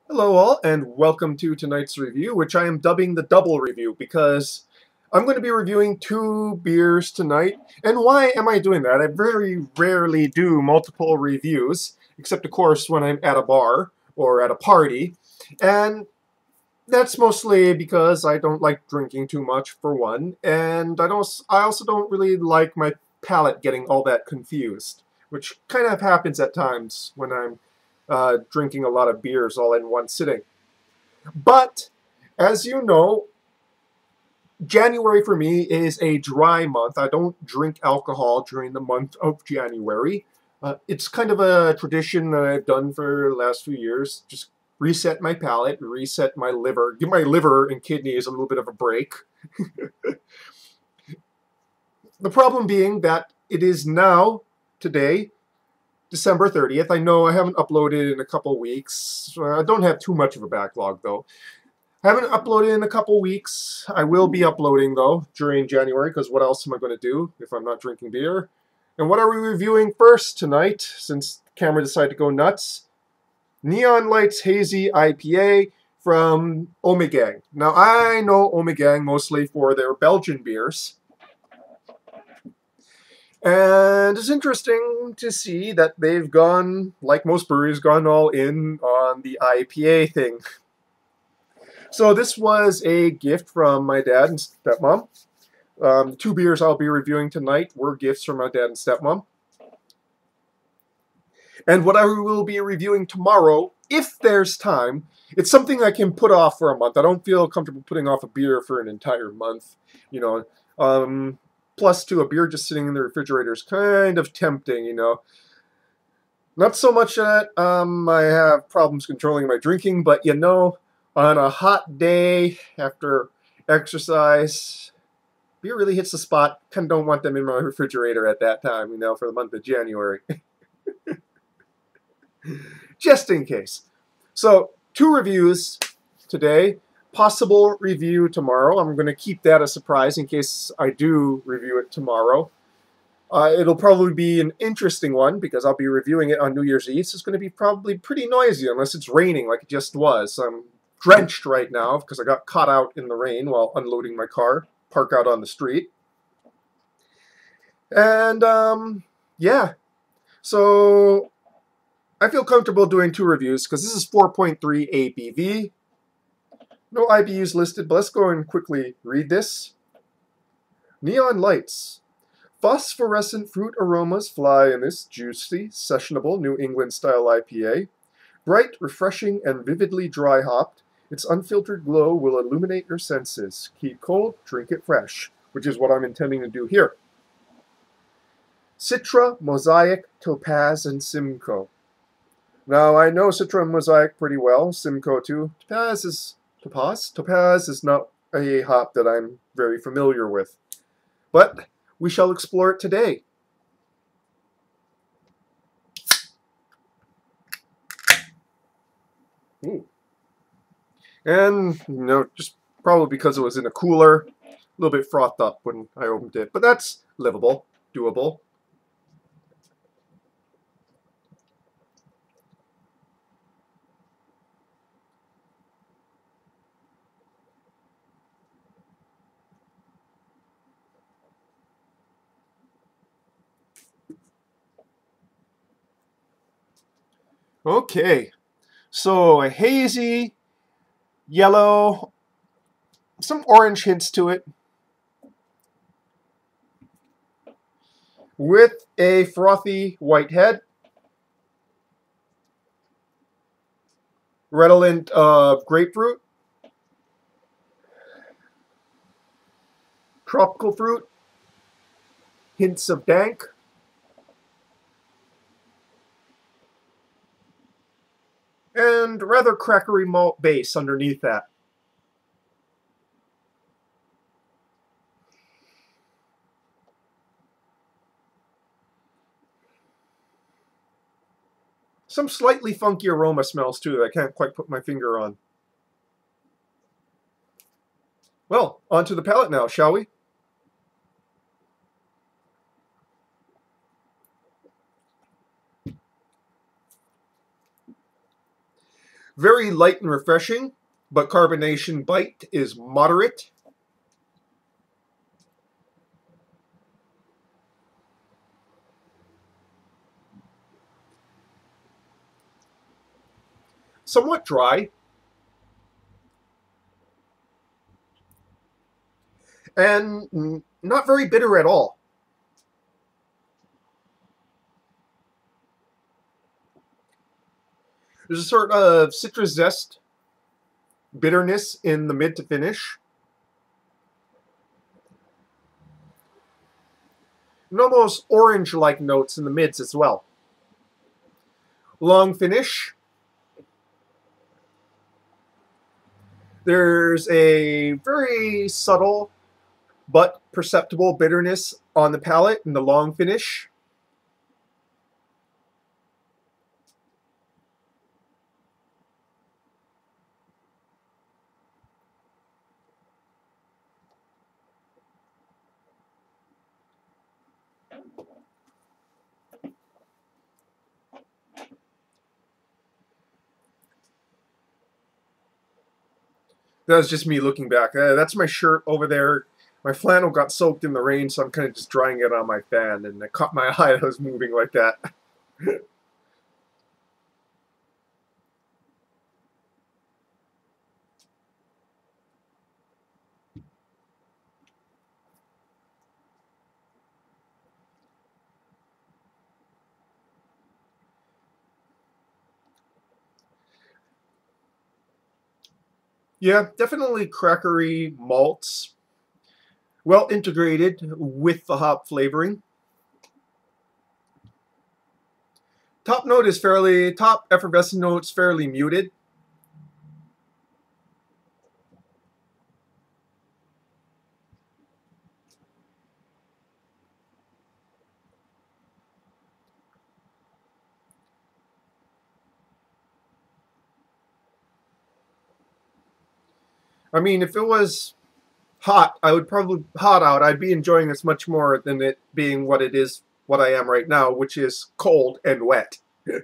Hello all, and welcome to tonight's review, which I am dubbing the double review because I'm going to be reviewing two beers tonight. And why am I doing that? I very rarely do multiple reviews, except of course when I'm at a bar or at a party. And that's mostly because I don't like drinking too much, for one, and I also don't really like my palate getting all that confused, which kind of happens at times when I'm drinking a lot of beers all in one sitting. But as you know, January for me is a dry month. I don't drink alcohol during the month of January. It's kind of a tradition that I've done for the last few years. Just reset my palate, reset my liver, give my liver and kidneys a little bit of a break. The problem being that it is now, today, December 30th. I know I haven't uploaded in a couple weeks. I don't have too much of a backlog, though. I haven't uploaded in a couple weeks. I will be uploading, though, during January, because what else am I going to do if I'm not drinking beer? And what are we reviewing first tonight, since the camera decided to go nuts? Neon Lights Hazy IPA from Ommegang. Now, I know Ommegang mostly for their Belgian beers. And it's interesting to see that they've gone, like most breweries, gone all in on the IPA thing. So this was a gift from my dad and stepmom. The two beers I'll be reviewing tonight were gifts from my dad and stepmom. And what I will be reviewing tomorrow, if there's time, it's something I can put off for a month. I don't feel comfortable putting off a beer for an entire month. You know, plus, too, a beer just sitting in the refrigerator is kind of tempting, you know. Not so much that I have problems controlling my drinking, but you know, on a hot day after exercise, beer really hits the spot. Kind of don't want them in my refrigerator at that time, you know, for the month of January. Just in case. So, two reviews today. Possible review tomorrow. I'm going to keep that a surprise in case I do review it tomorrow. It'll probably be an interesting one because I'll be reviewing it on New Year's Eve. So it's going to be probably pretty noisy unless it's raining like it just was. I'm drenched right now because I got caught out in the rain while unloading my car, parked out on the street. And yeah, so I feel comfortable doing two reviews because this is 4.3 ABV. No IBUs listed, but let's go and quickly read this. Neon Lights. Phosphorescent fruit aromas fly in this juicy, sessionable New England-style IPA. Bright, refreshing, and vividly dry-hopped, its unfiltered glow will illuminate your senses. Keep cold, drink it fresh, which is what I'm intending to do here. Citra, Mosaic, Topaz, and Simcoe. Now, I know Citra and Mosaic pretty well, Simcoe too. Topaz is not a hop that I'm very familiar with. But we shall explore it today. Ooh. And, you know, just probably because it was in a cooler, a little bit frothed up when I opened it. But that's livable, doable. Okay, so a hazy, yellow, some orange hints to it, with a frothy white head, redolent of grapefruit, tropical fruit, hints of dank, and rather crackery malt base underneath that. Some slightly funky aroma smells too that I can't quite put my finger on. Well, onto the palate now, shall we? Very light and refreshing, but carbonation bite is moderate. Somewhat dry. And not very bitter at all. There's a sort of citrus zest, bitterness in the mid to finish. And almost orange-like notes in the mids as well. Long finish. There's a very subtle but perceptible bitterness on the palate in the long finish. That was just me looking back. That's my shirt over there. My flannel got soaked in the rain, so I'm kind of just drying it on my fan, and it caught my eye that I was moving like that. Yeah, definitely crackery malts. Well integrated with the hop flavoring. Top effervescent note's fairly muted. I mean, if it was hot, hot out, I'd be enjoying this much more than it being what it is, what I am right now, which is cold and wet.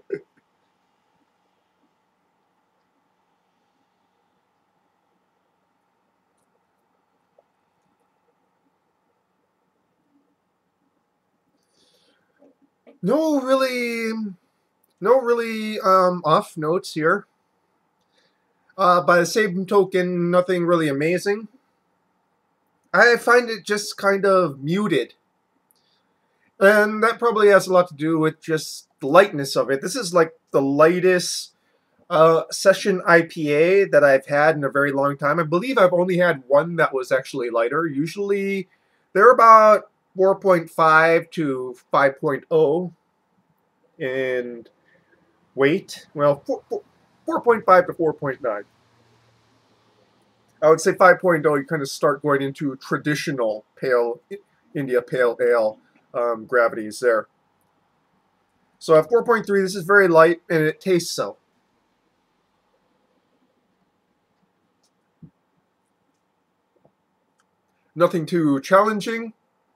No really, off notes here. By the same token, nothing really amazing. I find it just kind of muted. And that probably has a lot to do with just the lightness of it. This is like the lightest session IPA that I've had in a very long time. I believe I've only had one that was actually lighter. Usually they're about 4.5 to 5.0 in weight. Well, 4.5 to 4.9. I would say 5.0, you kind of start going into traditional India Pale Ale gravities there. So at 4.3, this is very light, and it tastes so. Nothing too challenging.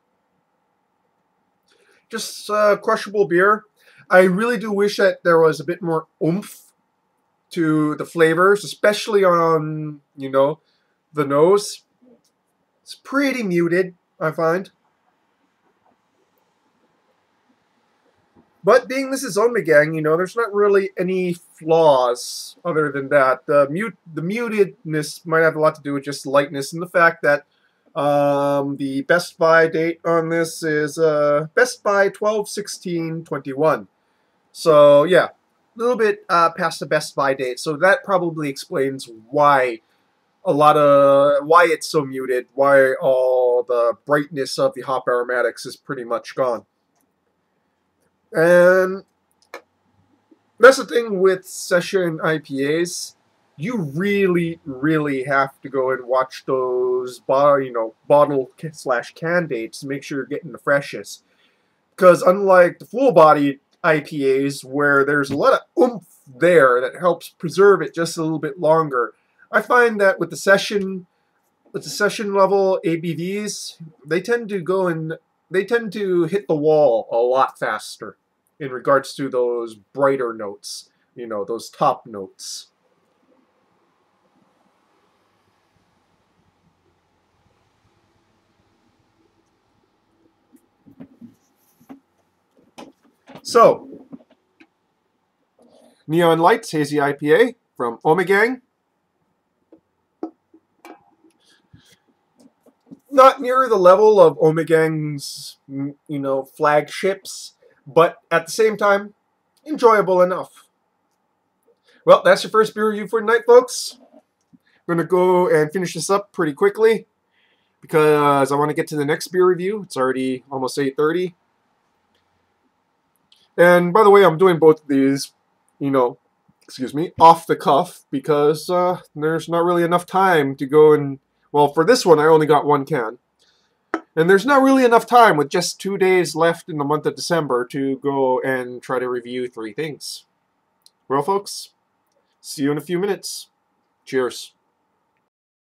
Just crushable beer. I really do wish that there was a bit more oomph to the flavors, especially on, the nose. It's pretty muted, I find. But being this is Ommegang, there's not really any flaws other than that. The mutedness might have a lot to do with just lightness and the fact that the Best By date on this is Best By 12/16/21. So yeah, a little bit past the Best By date. So that probably explains why why it's so muted, why all the brightness of the hop aromatics is pretty much gone. And that's the thing with session IPAs. You really, really have to go and watch those bottle/can dates to make sure you're getting the freshest. Because unlike the full-bodied IPAs, where there's a lot of oomph there that helps preserve it just a little bit longer, I find that with the session level ABVs, they tend to hit the wall a lot faster in regards to those brighter notes, those top notes. So, Neon Lights Hazy IPA from Ommegang. Not near the level of Ommegang's, flagships, but at the same time, enjoyable enough. Well, that's your first beer review for tonight, folks. I'm going to go and finish this up pretty quickly because I want to get to the next beer review. It's already almost 8:30. And by the way, I'm doing both of these, off the cuff because there's not really enough time to go and, well, for this one, I only got one can. And there's not really enough time with just 2 days left in the month of December to go and try to review 3 things. Well, folks, see you in a few minutes. Cheers.